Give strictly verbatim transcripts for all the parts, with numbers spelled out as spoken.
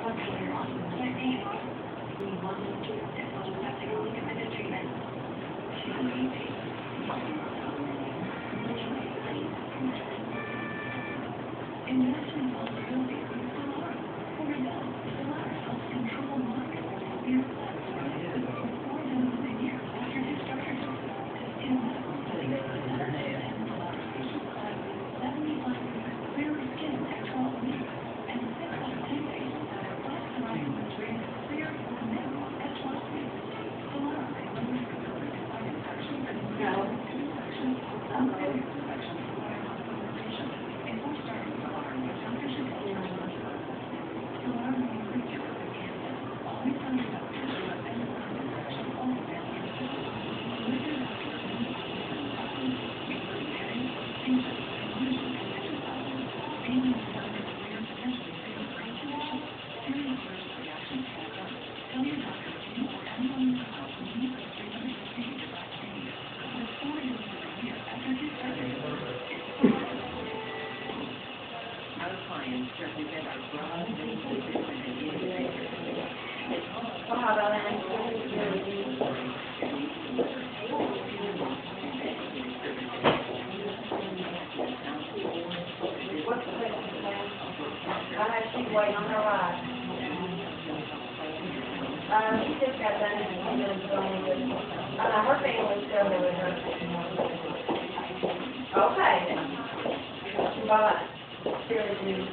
She's waiting on her ride. Uh, she just got done and she's going with, uh, her family's still there with her. Okay. Bye-bye. Here it is.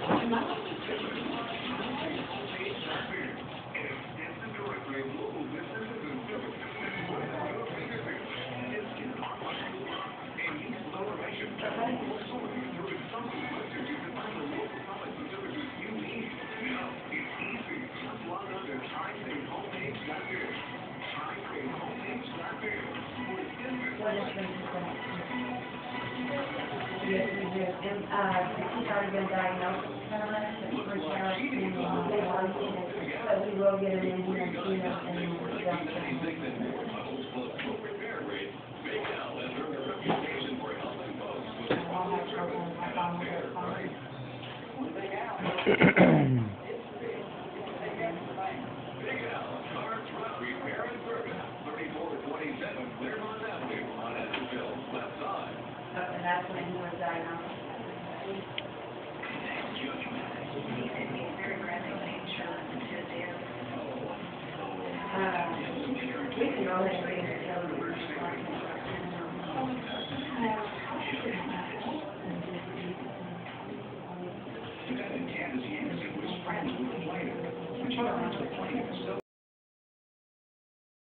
Yes, we do. And, uh, she's already been diagnosed with Paris and so we will get her in here and see her and then we'll jump in. I'll have trouble with my phone with her phone. And that's when he was diagnosed. Uh, we can go ahead and read it. Kansas City was friends with the player. Which other runs the plane?